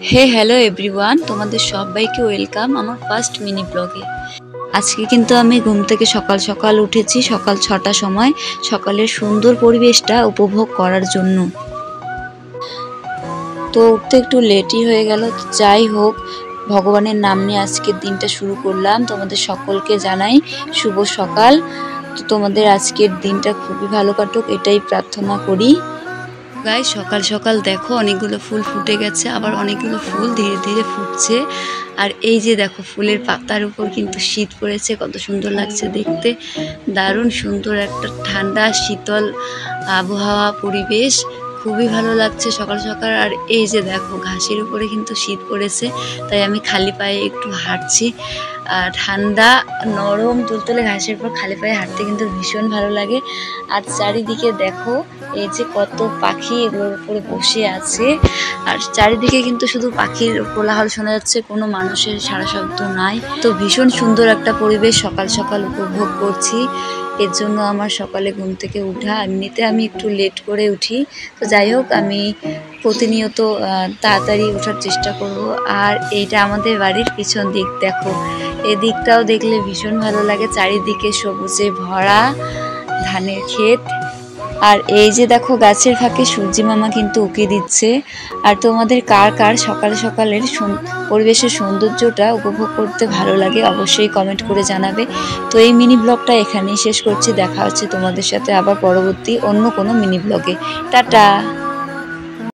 হে hello everyone, তোমাদের সবাইকে welcome আমার ফার্স্ট মিনি ব্লগে। আজকে কিন্তু আমি ঘুম থেকে সকাল সকাল উঠেছি, সকাল 6টার সময়। সকালের সুন্দর পরিবেশটা উপভোগ করার জন্য তো উঠতে একটু লেটই হয়ে গেল। যাই হোক, ভগবানের নাম নিয়ে আজকের দিনটা শুরু করলাম। তোমাদের সকলকে জানাই শুভ সকাল। তো তোমাদের আজকের দিনটা খুবই ভালো কাটুক, এটাই প্রার্থনা করি। গাইস, সকাল সকাল দেখো অনেকগুলো ফুল ফুটে গেছে, আবার অনেকগুলো ফুল ধীরে ধীরে ফুটছে। আর এই যে দেখো, ফুলের পাতার উপর কিন্তু শীত পড়েছে, কত সুন্দর লাগছে দেখতে। দারুণ সুন্দর একটা ঠান্ডা শীতল আবহাওয়া, পরিবেশ খুবই ভালো লাগছে সকাল সকাল। আর এই যে দেখো, ঘাসের উপরে কিন্তু শীত পড়েছে, তাই আমি খালি পায়ে একটু হাঁটছি। ঠান্ডা নরম তুলতুলে ঘাসের উপর খালি পায়ে হাঁটতে কিন্তু ভীষণ ভালো লাগে। আর চারিদিকে দেখো, এই যে কত পাখি এগুলোর উপরে বসে আছে। আর চারিদিকে কিন্তু শুধু পাখির কোলাহল শোনা যাচ্ছে, কোনো মানুষের সারা শব্দ নাই। তো ভীষণ সুন্দর একটা পরিবেশ সকাল সকাল উপভোগ করছি। এর জন্য আমার সকালে ঘুম থেকে উঠা, এমনিতে আমি একটু লেট করে উঠি। তো যাই হোক, আমি প্রতিনিয়ত তাড়াতাড়ি ওঠার চেষ্টা করব। আর এইটা আমাদের বাড়ির পিছন দিক, দেখো এদিকটাও দেখলে ভীষণ ভালো লাগে। চারিদিকে সবুজে ভরা ধানের ক্ষেত। আর এই যে দেখো, গাছের ফাঁকে সূর্যি মামা কিন্তু উকি দিচ্ছে। আর তোমাদের কার কার সকাল সকালের পরিবেশের সৌন্দর্যটা উপভোগ করতে ভালো লাগে অবশ্যই কমেন্ট করে জানাবে। তো এই মিনি ব্লগটা এখানেই শেষ করছি। দেখা হচ্ছে তোমাদের সাথে আবার পরবর্তী অন্য কোনো মিনি ব্লগে। টাটা।